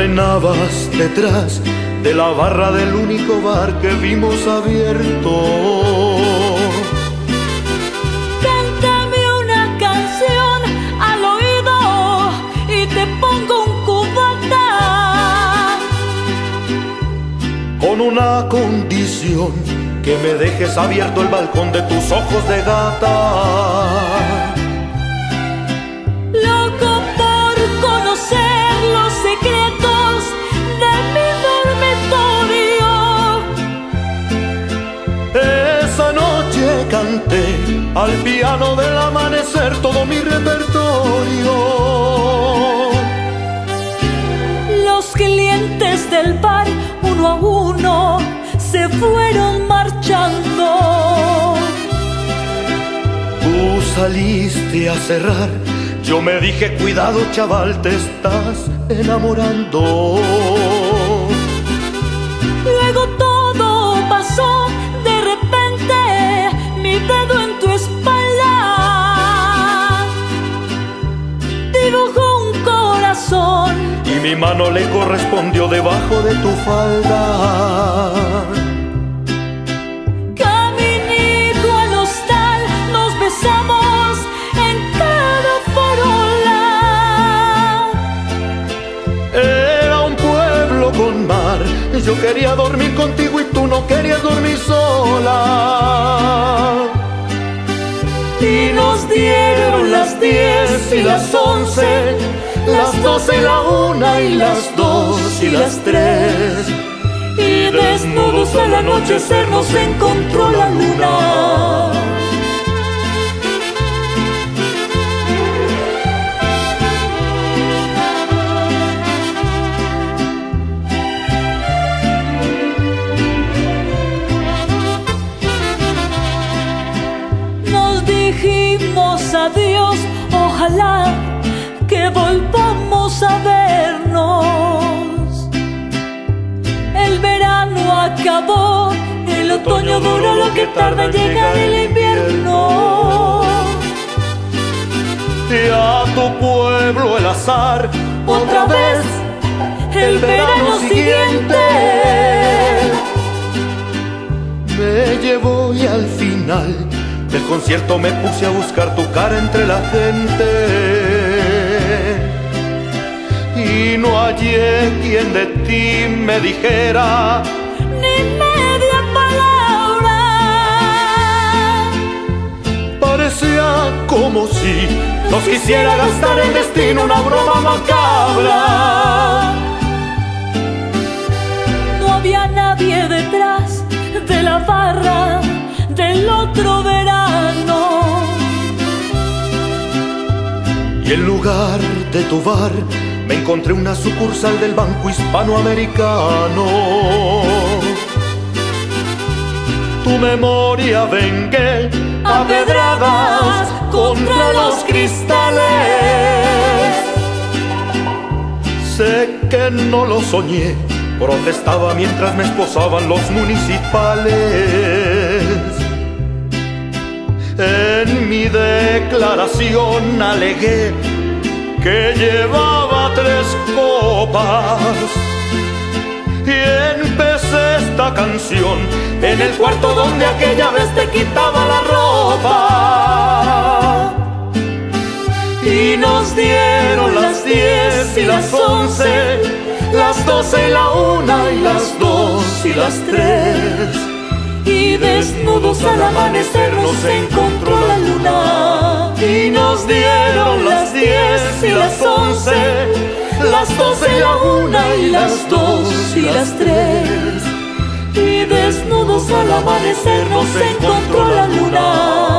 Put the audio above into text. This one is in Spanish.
caminabas detrás de la barra del único bar que vimos abierto. Cántame una canción al oído y te pongo un cubata, con una condición, que me dejes abierto el balcón de tus ojos de gata. loco por conocer los secretos de mi dormitorio. Esa noche canté al piano del amanecer todo mi repertorio. Los clientes del bar, uno a uno, se fueron marchando. Tú saliste a cerrar, yo me dije cuidado chaval, te estás enamorando. Luego todo pasó, de repente mi dedo en tu espalda dibujó un corazón Y mi mano le correspondió debajo de tu falda. Caminito al hostal, nos besamos en cada farola. Era un pueblo con mar, yo quería dormir contigo y tú no querías dormir sola. Y nos dieron las 10 y las 11, las 12 y la 1 y las 2 y las 3. y desnudos al anochecer nos encontró la luna. Nos dijimos adiós, ojalá que volvamos a vernos. El verano acabó, el otoño duró lo que tarda en llegar el invierno. Y a tu pueblo el azar, Otra vez el verano siguiente me llevó y al final del concierto me puse a buscar tu cara entre la gente. Y no hallé quien de ti me dijera ni media palabra. parecía como si nos quisiera gastar el destino una broma macabra. No había nadie detrás de la barra del otro verano. Y en lugar de tu bar me encontré una sucursal del Banco Hispanoamericano. Tu memoria vengué a pedradas contra los cristales. Sé que no lo soñé, protestaba mientras me esposaban los municipales. En mi declaración alegué que llevaba 3 copas y empecé esta canción en el cuarto donde aquella vez te quitaba la ropa. Y nos dieron las 10 y las 11, las 12 y la 1 y las 2 y las 3. Y desnudos al amanecer nos encontró la luna. Y nos dieron las 10 y las 11, las 12 y la 1 y las 2 y las 3. Y desnudos al amanecer nos encontró la luna.